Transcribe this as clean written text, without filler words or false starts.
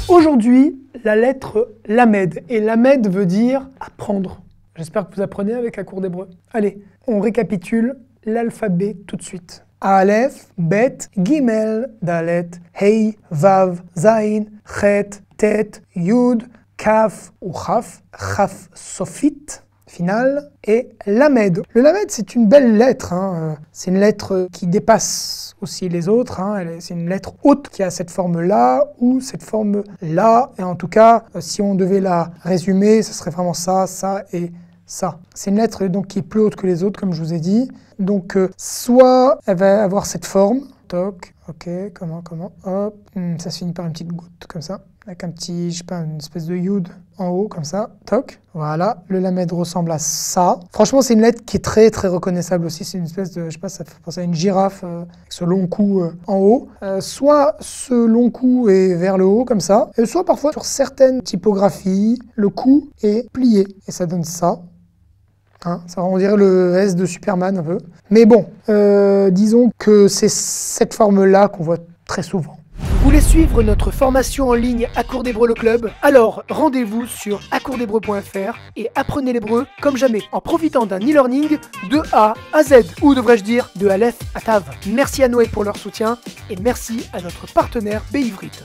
Aujourd'hui, la lettre Lamed. Et Lamed veut dire apprendre. J'espère que vous apprenez avec la cour d'hébreu. Allez, on récapitule l'alphabet tout de suite. Aleph, Bet, Gimel, Dalet, Hei, Vav, Zain, Chet, Tet, Yud, Kaf ou Chaf, Chaf Sofit, finale, et Lamed. Le Lamed, c'est une belle lettre. C'est une lettre qui dépasse aussi les autres. C'est une lettre haute qui a cette forme-là ou cette forme-là. Et en tout cas, si on devait la résumer, ce serait vraiment ça, ça et ça. C'est une lettre donc qui est plus haute que les autres, comme je vous ai dit. Donc, soit elle va avoir cette forme, toc, ok, comment, hop, ça se finit par une petite goutte comme ça, avec un petit, je sais pas, une espèce de yud en haut, comme ça, toc, voilà, le lamed ressemble à ça. Franchement, c'est une lettre qui est très très reconnaissable aussi, c'est une espèce de, je sais pas, ça fait penser à une girafe avec ce long cou en haut. Soit ce long cou est vers le haut, comme ça, et soit parfois sur certaines typographies, le cou est plié, et ça donne ça. Ça on dirait le S de Superman un peu. Mais bon, disons que c'est cette forme-là qu'on voit très souvent. Vous voulez suivre notre formation en ligne à Cours d'Hébreu le Club? Alors rendez-vous sur acoursdhébreu.fr et apprenez l'hébreu comme jamais en profitant d'un e-learning de A à Z, ou devrais-je dire de Aleph à Tav. Merci à Noé pour leur soutien et merci à notre partenaire Beivrit.